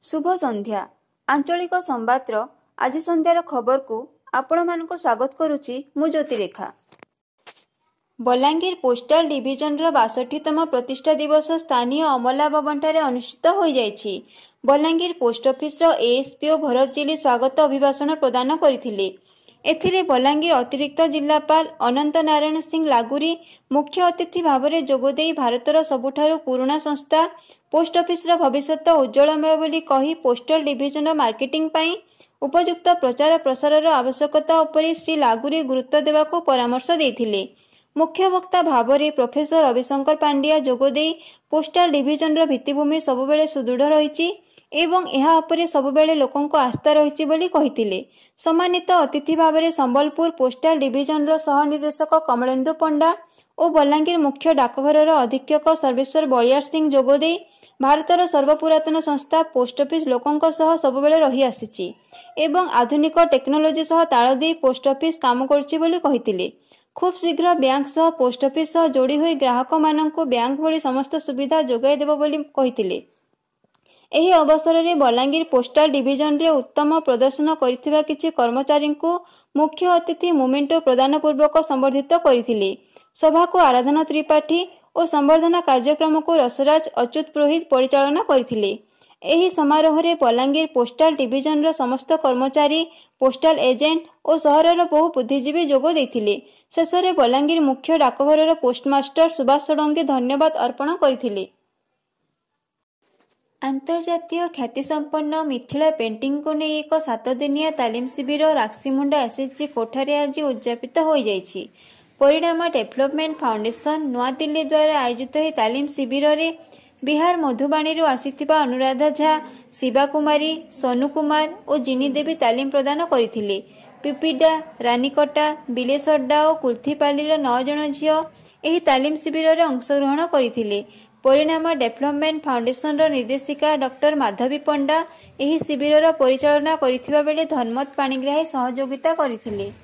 शुभ संध्या आंचलिक संवादर आज संध्यार खबर को आपण मानक स्वागत करुच्ची मु ज्योतिरेखा। बलांगीर पोस्टाल डिविजन 62तम प्रतिष्ठा दिवस स्थानीय अमला भवन ठारे अनुष्ठित हो जाइछि। Balangir post office ASPO Bharat जिली स्वागत अभिभाषण प्रदान करथिले। एथिरे बलांगीर अतिरिक्त जिलापाल अनंत नारायण सिंह लागुरी मुख्य अतिथि भाव में जोगदे भारतर सबुठारु पुराना संस्था पोस्ट ऑफिस भविष्य उज्जवलमय बोली कही पोस्टल डिविजन मार्केटिंग पाई उपयुक्त प्रचार प्रसार आवश्यकता उपरि श्री लागुरी गुरुत्व देवाको परामर्श देथिले। मुख्य वक्ता भाव में प्रोफेसर रविशंकर पांड्या जोगदे पोस्टाल डिविजन भित्तिभूमि सबुबेले सुदृढ़ रही एवं यह उपरे सबुबेले लोकंको आस्था रही बोली कहिथिले। सम्मानित अतिथि भाव में संबलपुर पोस्टाल डिविजन सहनिर्देशक कमलेन्दु पंडा और बलांगीर मुख्य डाकघर अधीक्षक सर्वेश्वर बलियार सिंह जोगदे भारतर सर्वपुरातन संस्था पोस्ट ऑफिस लोकंको सह सबुबेले रही आसीची एवं आधुनिक टेक्नोलोजी सह ताल दे पोस्ट ऑफिस काम करछि बोली कहिथिले। खूब शीघ्र बैंक सह पोस्ट ऑफिस सह जोड़ी हुई ग्राहक माननकु बैंक भली समस्त सुविधा जोगाई देबो बोली कहिथिले। एही अवसर में बलांगीर पोस्टाल डिविजन रे उत्तम प्रदर्शन करिथिबा किछि कर्मचारी को मुख्य अतिथि मोमेंटो प्रदान पूर्वक संबर्धित करथिले। सभा को आराधना त्रिपाठी और संवर्धना कार्यक्रम को रसराज अच्युत पुरोहित परिचालना करथिले। एही समारोह रे बलांगीर पोस्टाल डिविजन समस्त कर्मचारी पोस्टाल एजेंट और सहरर बहु बुद्धिजीवी जोग देथिले। शेष में बलांगीर मुख्य डाकघर पोस्टमास्टर सुभाष षडंगी धन्यवाद अर्पण करथिले। अंतर्जातीय ख्यातिसंपन्न मिथिला पेंटिंग को नहीं एक 7 दिनिया तालीम शिविर राक्सीमुंडा एसएचजी कोठारे आज उद्यापित हो जाइछि। परिणाम डेभलपमेंट फाउंडेशन नवा दिल्ली द्वारा आयोजित यह तालीम शिविर में बिहार मधुबाणी आसीथिबा अनुराधा झा, शिवा कुमारी, सोनू कुमार और जिनी देवी तालीम प्रदान करथिले। पिपिडा, रानीकटा, बिलेसड्डा और कुल्थीपाली 9 जन झील यह तालीम शिविर में अंशग्रहण करथिले। परिणाम डेभलपमेंट फाउंडेशन निर्देशिका डॉक्टर माधवी पंडा यह शिविर परिचालना करथिबा बेले धर्मत पाणिग्राही सहयोगिता करथिले।